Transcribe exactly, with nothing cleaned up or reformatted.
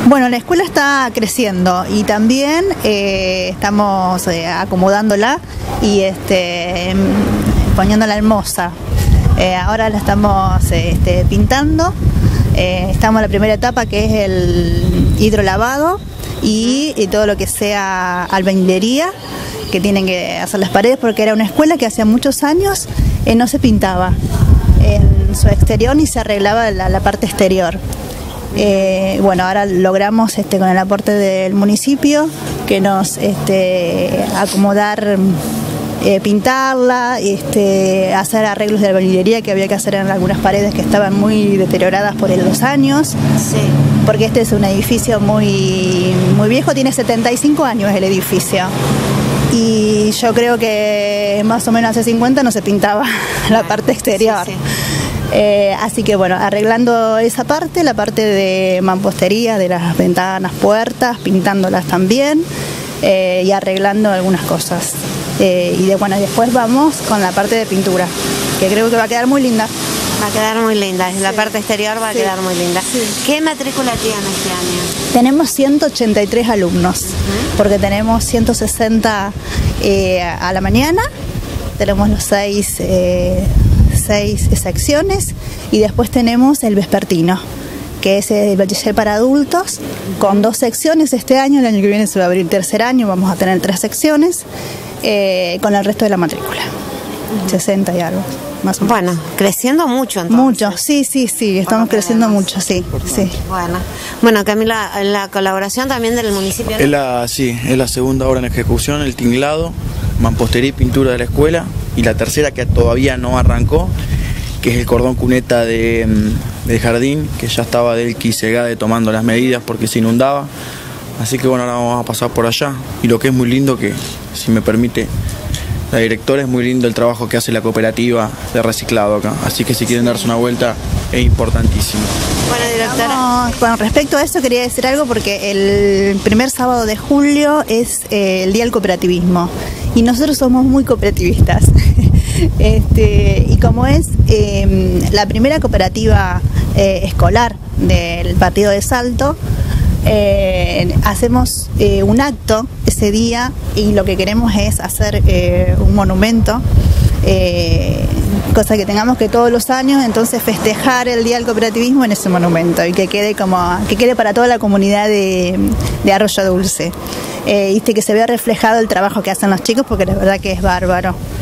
Bueno, la escuela está creciendo y también eh, estamos eh, acomodándola y este, poniéndola hermosa. Eh, ahora la estamos eh, este, pintando, eh, estamos en la primera etapa, que es el hidrolavado y, y todo lo que sea albañilería, que tienen que hacer las paredes, porque era una escuela que hace muchos años eh, no se pintaba en su exterior ni se arreglaba la, la parte exterior. Eh, bueno, ahora logramos este, con el aporte del municipio que nos este, acomodar, eh, pintarla, este, hacer arreglos de albañilería que había que hacer en algunas paredes que estaban muy deterioradas por los años. Sí. Porque este es un edificio muy, muy viejo, tiene setenta y cinco años el edificio. Y yo creo que más o menos hace cincuenta no se pintaba la parte exterior. Sí, sí. Eh, así que bueno, arreglando esa parte, la parte de mampostería, de las ventanas, puertas, pintándolas también eh, y arreglando algunas cosas. Eh, y de, bueno, después vamos con la parte de pintura, que creo que va a quedar muy linda. Va a quedar muy linda, la sí. parte exterior va a sí. quedar muy linda. Sí. ¿Qué matrícula tiene este año? Tenemos ciento ochenta y tres alumnos, uh-huh. porque tenemos ciento sesenta eh, a la mañana, tenemos los seis... Eh, seis secciones y después tenemos el vespertino, que es el bachiller para adultos, con dos secciones este año. El año que viene se va a abrir tercer año, vamos a tener tres secciones, eh, con el resto de la matrícula, sesenta y algo, más o menos. Bueno, creciendo mucho entonces. Mucho, sí, sí, sí, estamos creciendo mucho, sí, sí. Bueno, bueno, Camila, la colaboración también del municipio, ¿no? Es la, sí, es la segunda obra en ejecución, el tinglado, mampostería y pintura de la escuela, y la tercera que todavía no arrancó, que es el cordón cuneta de, del jardín, que ya estaba del Quisegade tomando las medidas porque se inundaba. Así que bueno, ahora vamos a pasar por allá. Y lo que es muy lindo, que si me permite la directora, es muy lindo el trabajo que hace la cooperativa de reciclado acá. Así que si quieren darse una vuelta, es importantísimo. Bueno, directora. No, con respecto a eso quería decir algo, porque el primer sábado de julio es eh, el Día del Cooperativismo. Y nosotros somos muy cooperativistas. este, y como es eh, la primera cooperativa eh, escolar del partido de Salto, eh, hacemos eh, un acto ese día y lo que queremos es hacer eh, un monumento, eh, cosa que tengamos que todos los años, entonces festejar el Día del Cooperativismo en ese monumento y que quede como que quede para toda la comunidad de, de Arroyo Dulce. Eh, y que se vea reflejado el trabajo que hacen los chicos, porque la verdad que es bárbaro.